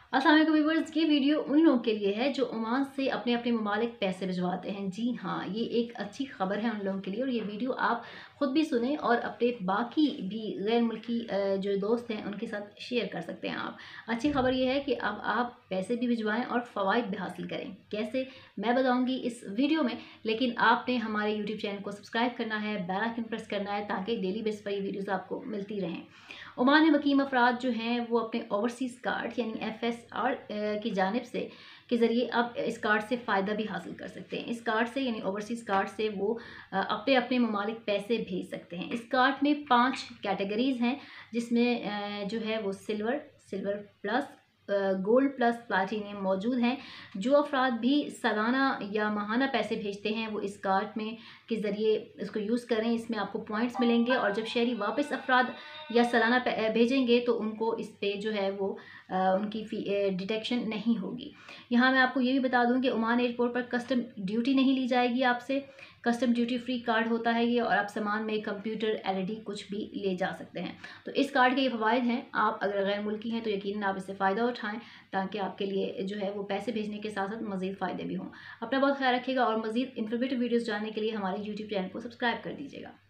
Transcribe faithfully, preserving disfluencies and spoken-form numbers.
अस्सलाम वालेकुम व्यूअर्स, ये वीडियो उन लोगों के लिए है जो ओमान से अपने अपने ममालिक पैसे भिजवाते हैं। जी हाँ, ये एक अच्छी खबर है उन लोगों के लिए और ये वीडियो आप ख़ुद भी सुने और अपने बाकी भी गैर मुल्की जो दोस्त हैं उनके साथ शेयर कर सकते हैं आप। अच्छी खबर ये है कि अब आप पैसे भी भिजवाएं और फ़वाइद भी हासिल करें। कैसे, मैं बताऊँगी इस वीडियो में, लेकिन आपने हमारे यूट्यूब चैनल को सब्सक्राइब करना है, बेल आइकन प्रेस करना है ताकि डेली बेस पर ये वीडियोज़ आपको मिलती रहें। ओमान में मुकीम अफराद जो हैं वो अपने ओवरसीज़ कार्ड यानी एफ एस आर की जानिब से के ज़रिए अब इस कार्ड से फ़ायदा भी हासिल कर सकते हैं। इस कार्ड से यानी ओवरसीज़ कार्ड से वो अपने अपने ममालिक पैसे भेज सकते हैं। इस कार्ड में पांच कैटेगरीज़ हैं, जिसमें जो है वो silver silver plus gold plus platinum मौजूद हैं। जो अफराद भी सालाना या माहाना पैसे भेजते हैं वो इस कार्ड में के ज़रिए इसको यूज़ करें। इसमें आपको पॉइंट्स मिलेंगे और जब शहरी वापस अफराद या सालाना भेजेंगे तो उनको इस पे जो है वो आ, उनकी फ़ी डिटेक्शन नहीं होगी। यहाँ मैं आपको ये भी बता दूँ कि ओमान एयरपोर्ट पर कस्टम ड्यूटी नहीं ली जाएगी आपसे। कस्टम ड्यूटी फ्री कार्ड होता है ये और आप सामान में कंप्यूटर एल ई डी कुछ भी ले जा सकते हैं। तो इस कार्ड के ये फ़वाइद हैं। आप अगर गैर मुल्की हैं तो यकीनन आप इससे फ़ायदा उठाएँ ताकि आपके लिए जो है वो पैसे भेजने के साथ साथ मज़ीद फ़ायदे भी हों। अपना बहुत ख्याल रखिएगा और मज़ीद इन्फॉर्मेटिव वीडियोज़ जानने के लिए हमारे यूट्यूब चैनल को सब्सक्राइब कर दीजिएगा।